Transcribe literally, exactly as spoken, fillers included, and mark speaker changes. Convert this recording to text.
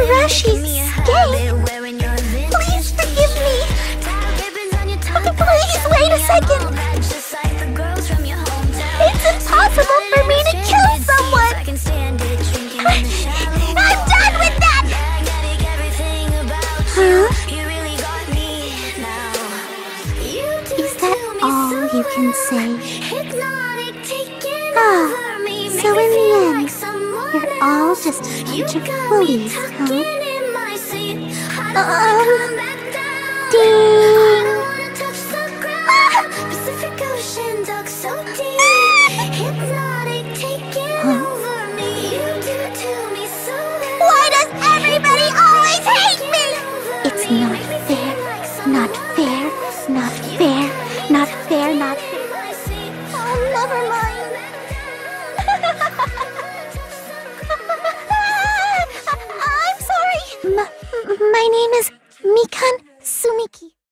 Speaker 1: Hirashi's escape? Please forgive me. Please wait a second. It's impossible for me to kill someone. I'm done with that. Huh? Is that all you can say? Ah, so in the end, you're all just a bunch of bullies, huh? Um, ding! Huh? Why does everybody always hate me? It's not fair, not fair, not fair, not fair, not fair. Oh, never mind. I'm sorry. M my name is Mikan Sumiki.